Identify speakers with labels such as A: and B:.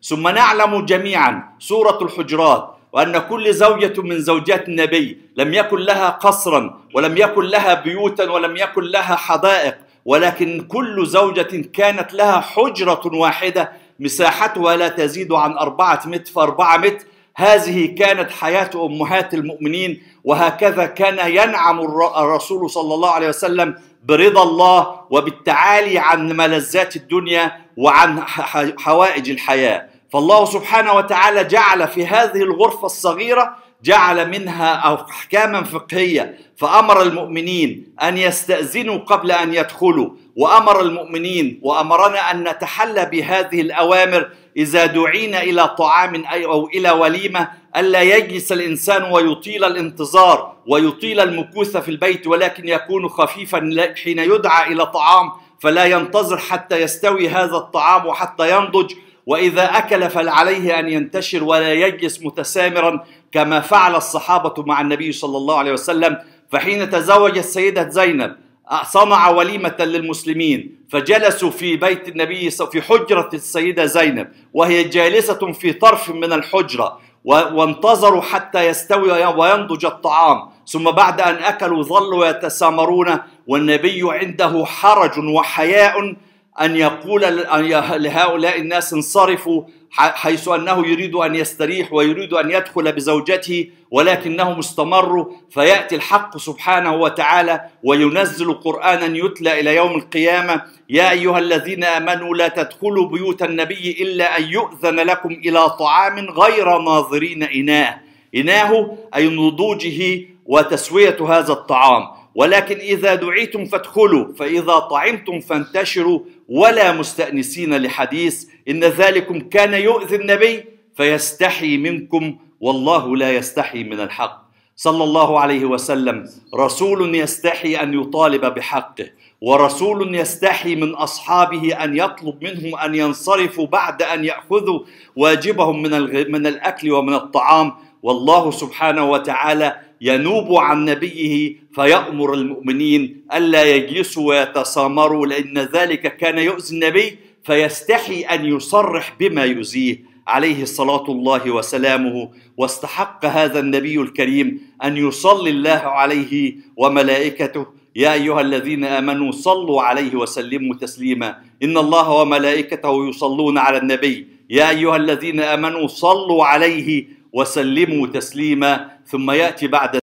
A: ثم نعلم جميعا سورة الحجرات وأن كل زوجة من زوجات النبي لم يكن لها قصرا ولم يكن لها بيوتا ولم يكن لها حدائق، ولكن كل زوجة كانت لها حجرة واحدة مساحتها لا تزيد عن 4 متر في 4 متر. هذه كانت حياة أمهات المؤمنين، وهكذا كان ينعم الرسول صلى الله عليه وسلم برضا الله وبالتعالي عن ملذات الدنيا وعن حوائج الحياة. فالله سبحانه وتعالى جعل في هذه الغرفة الصغيرة جعل منها أحكاما فقهية، فأمر المؤمنين أن يستأذنوا قبل أن يدخلوا، وأمر المؤمنين وأمرنا أن نتحلى بهذه الأوامر إذا دعينا إلى طعام أو إلى وليمة، ألا يجلس الإنسان ويطيل الانتظار ويطيل المكوث في البيت، ولكن يكون خفيفا حين يدعى إلى طعام، فلا ينتظر حتى يستوي هذا الطعام وحتى ينضج، وإذا أكل فعليه أن ينتشر ولا يجلس متسامرا كما فعل الصحابة مع النبي صلى الله عليه وسلم. فحين تزوج السيدة زينب صنع وليمة للمسلمين، فجلسوا في بيت النبي في حجرة السيدة زينب وهي جالسة في طرف من الحجرة، وانتظروا حتى يستوي وينضج الطعام، ثم بعد أن أكلوا ظلوا يتسامرون، والنبي عنده حرج وحياء أن يقول لهؤلاء الناس انصرفوا، حيث أنه يريد أن يستريح ويريد أن يدخل بزوجته، ولكنهم استمروا. فيأتي الحق سبحانه وتعالى وينزل قرآنا يتلى إلى يوم القيامة: يا أيها الذين آمنوا لا تدخلوا بيوت النبي إلا أن يؤذن لكم إلى طعام غير ناظرين إناه أي نضوجه وتسوية هذا الطعام، ولكن إذا دعيتم فادخلوا، فإذا طعمتم فانتشروا ولا مستأنسين لحديث، إن ذلكم كان يؤذي النبي فيستحي منكم والله لا يستحي من الحق. صلى الله عليه وسلم رسول يستحي أن يطالب بحقه، ورسول يستحي من أصحابه أن يطلب منهم أن ينصرفوا بعد أن يأخذوا واجبهم من الأكل ومن الطعام. والله سبحانه وتعالى ينوب عن نبيه فيأمر المؤمنين ألا يجلسوا ويتسامروا، لأن ذلك كان يؤذي النبي، فيستحي أن يصرح بما يؤذيه عليه صلاة الله وسلامه. واستحق هذا النبي الكريم أن يصلي الله عليه وملائكته: يا أيها الذين آمنوا صلوا عليه وسلموا تسليما، إن الله وملائكته يصلون على النبي، يا أيها الذين آمنوا صلوا عليه وسلموا تسليما. ثم يأتي بعد